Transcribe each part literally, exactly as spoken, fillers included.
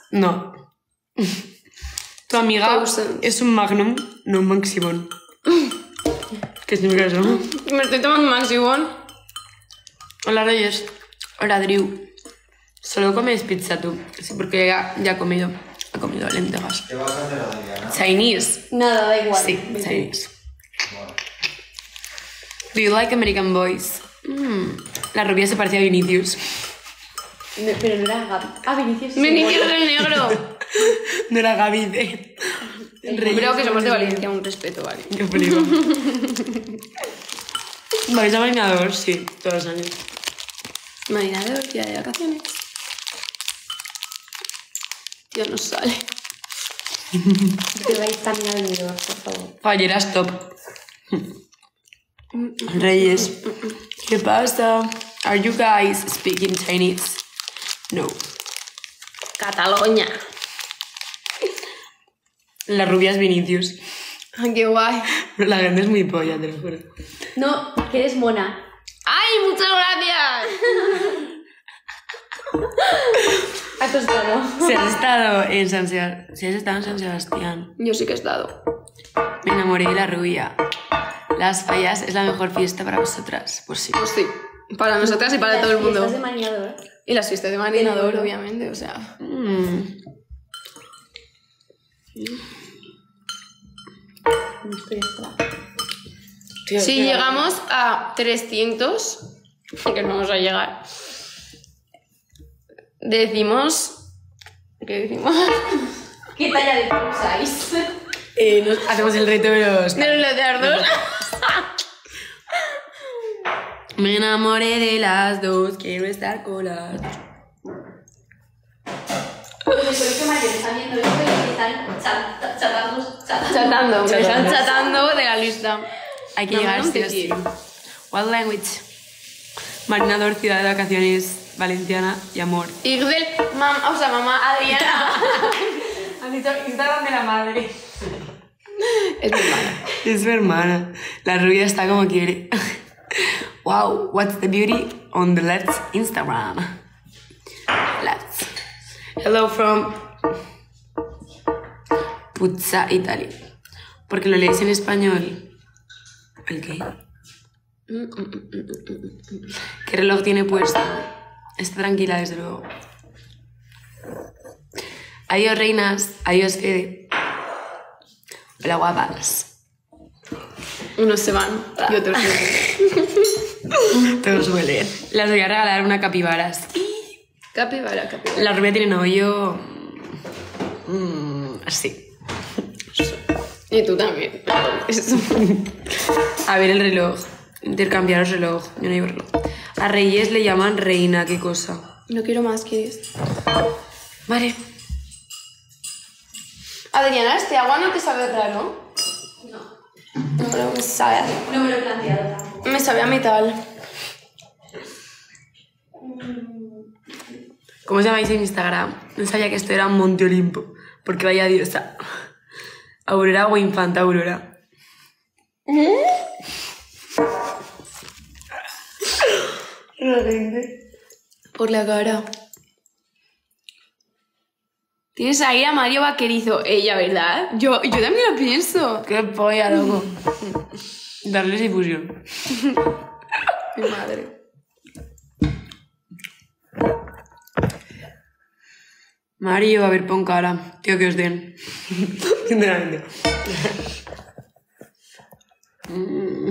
No. Tu amiga Thousands. es un Magnum, no un Maximón. ¿Qué significa eso? Me estoy tomando un Maximón. Hola, Reyes. Hola, Drew. Solo comes pizza tú. Sí, porque ya, ya ha comido. Ha comido lentejas. ¿Qué vas a hacer, Adriana? Chinese. Nada, da igual. Sí, Chinese. Do you like American boys? Mm. La rubia se parecía a Vinicius. No, pero no era Gaby. Ah, Vinicius. sí. Vinicius el negro. No era Gaby de... Creo que somos de Valencia, un respeto, vale. Qué flipo. ¿Vais a Marinador? Sí, todos los años. Marinador, día de vacaciones. Tío, no sale. Que vais también al Benidorm, por favor. Fallera, stop. Reyes. ¿Qué pasa? Are you guys speaking Chinese? No. Cataluña. La rubia es Vinicius. Ay, qué guay. La gente es muy polla, te lo juro. No, que eres mona. ¡Ay, muchas gracias! Has estado. Si has estado en San Sebastián. Si has estado en San Sebastián. Yo sí que he estado. Me enamoré de la rubia. Las fallas es la mejor fiesta para vosotras. Pues sí. Pues sí. Para nosotras y para Las todo el mundo. fiestas de Marinador. Y las fiestas de marinador, Del obviamente, o sea. Mm. No estoy esperando. Tío, Si tío. llegamos a trescientos, que no vamos a llegar, decimos... ¿Qué decimos? ¿Qué talla de club usáis? Eh, nos hacemos el reto de los... De los leotardos. Me enamoré de las dos, quiero estar con las dos. Pues creo que Mario está viendo esto y están chat- chatando, chatando. Chatando, me están Chatando. chatando de la lista. Hay que No, llegar no sí te o sí. quiero. What language? Marinador, ciudad de vacaciones, valenciana y amor. Igdel, mam, o sea, mamá Adriana. Han dicho Instagram de la madre. Es mi hermana. Es su hermana. La rubia está como quiere. Wow, what's the beauty on the left Instagram? Let's. Hello from Puzza, Italy. Porque lo leéis en español. ¿El qué? ¿Qué reloj tiene puesto? Está tranquila, desde luego. Adiós, reinas. Adiós, Fede. Hola, guapas. Unos se van y otros no. Todo suele. Las voy a regalar una capibaras. Capibara, capibara. La rubia tiene novio... Mm, así. Y tú también. Eso. A ver el reloj. Intercambiaros reloj. Yo no llevo reloj. A Reyes le llaman reina, qué cosa. No quiero más, ¿quieres? Vale. Adriana, ¿este agua no te sabe raro? No, No creo que sabe. no me lo he planteado tampoco. Me sabe a metal. ¿Cómo os llamáis en Instagram? No sabía que esto era un Monte Olimpo. Porque vaya diosa. Aurora o Infanta Aurora. La gente. Por la cara. Tienes ahí a Mario Vaquerizo. Ella, ¿verdad? Yo, yo también lo pienso. Qué polla, loco. Darles difusión. Mi madre. Mario, a ver, pon cara. Tío, que os den. Sinceramente. Mm.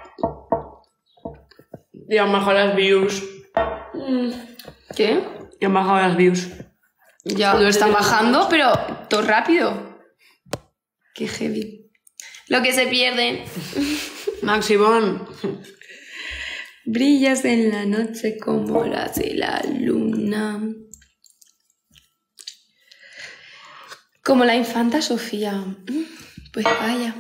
Y han bajado las views. ¿Qué? Y han bajado las views. Ya lo están bajando, pero todo rápido. Qué heavy. Lo que se pierden. Maximón. Brillas en la noche como las de la luna. Como la infanta Sofía. Mm, Pues vaya.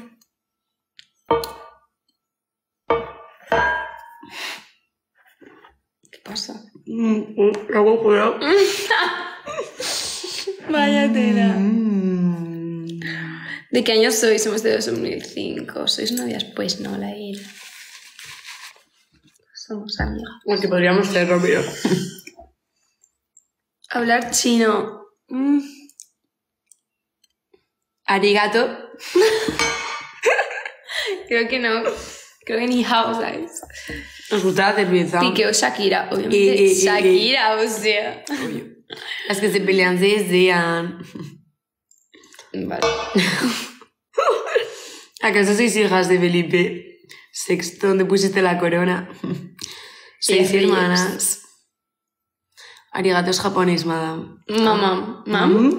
¿Qué pasa? Mm, hago cuidado. Vaya tela. Mm. ¿De qué año sois? Somos de dos mil cinco. ¿Sois novias? Pues no, la ir. Somos amigas. Es que podríamos ser rápido. Hablar chino. Mm, Arigato. Creo que no. Creo que ni hao, ¿sabes? Nos gusta la cerveza. Piqué o Shakira, obviamente. Eh, eh, eh, Shakira, o sea. Obvio. Las que se pelean se desean. Vale. ¿Acaso sois hijas de Felipe sexto? ¿Dónde pusiste la corona? Seis Diez hermanas. Arigato es japonés, madame. Mamá. Mam.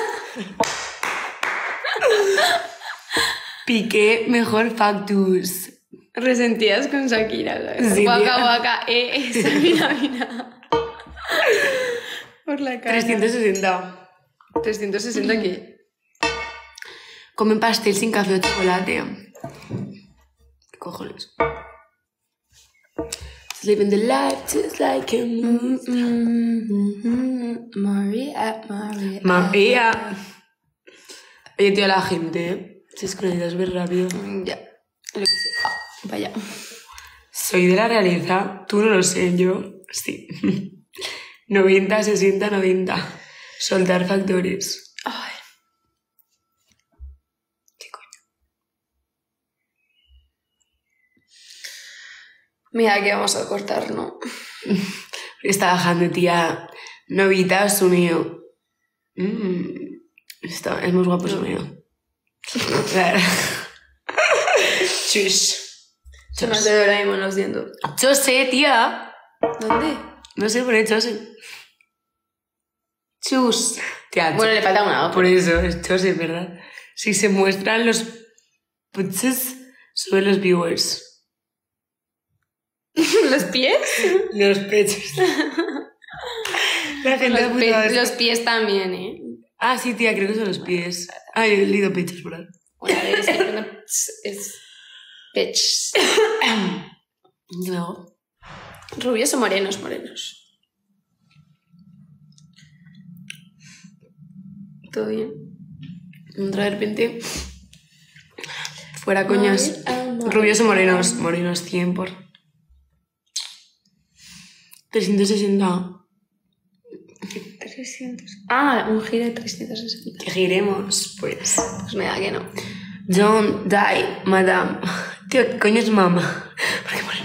Piqué mejor factus. Resentidas con Shakira, ¿sabes? Sí, Waka tía. waka, eh, esa mira, mira. Por la cara. trescientos sesenta. trescientos sesenta ¿qué? Comen pastel sin café o chocolate. ¿Qué cojones? Living the life just like a movie. María, María. María. Oye, tío, la gente se esconde súper rápido. Ya. Lo que sea. Ah, vaya. Soy de la realeza, tú no lo sé, yo sí. noventa, sesenta, noventa. Soltar factores. Ay. ¿Qué coño? Mira que vamos a cortar, ¿no? Está bajando, tía. Novita, Sunio. Mm, está, es más guapo Sunio. Claro. Chus. Se me hace Doraemon, lo siento. Yo sé, tía. ¿Dónde? No sé por qué Chose. Chus. Tía, Bueno, le falta una. por eso es Chose, ¿verdad? Si se muestran los putzes, suben los viewers. ¿Los pies? Los pechos. La gente Los, ha pe- apuntado esto. los pies también, ¿eh? Ah, sí, tía, creo que son los pies. Ay, he leído pechos por ahí. Bueno, a ver, es que cuando es- es... Pech. Y luego, ¿Rubios o morenos? Morenos. ¿Todo bien? entra de repente. Fuera coñas. Ay, amor. Rubios o morenos. Morenos cien por. trescientos sesenta. trescientos. Ah, un giro de trescientos sesenta. Que giremos, pues. Pues me da que no. Don't die, madame. Tío, ¿qué coño es mamá? Porque bueno.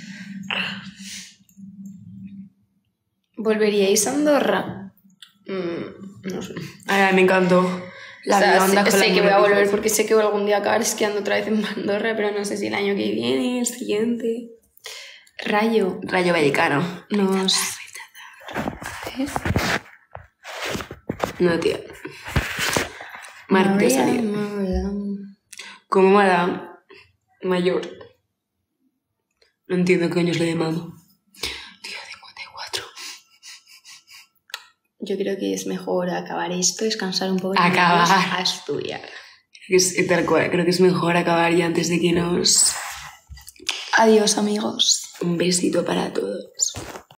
¿Volveríais a Andorra? Mm, no sé. Ay, me encantó. La O sea, blonda sé, con la sé que voy a mona volver pizza. porque sé que algún día acabar esquiando otra vez en Andorra, pero no sé si el año que viene, el siguiente. Rayo. Rayo Vallecano. Nos... ¿Eh? No, tía. Martes María, salida. María. Como madame mayor. No entiendo qué coño es lo de mamá. Tío, cincuenta y cuatro. Yo creo que es mejor acabar esto, descansar un poco y Acabar. irnos a estudiar. Creo que es, tal cual, creo que es mejor acabar ya antes de que nos... Adiós, amigos. Un besito para todos.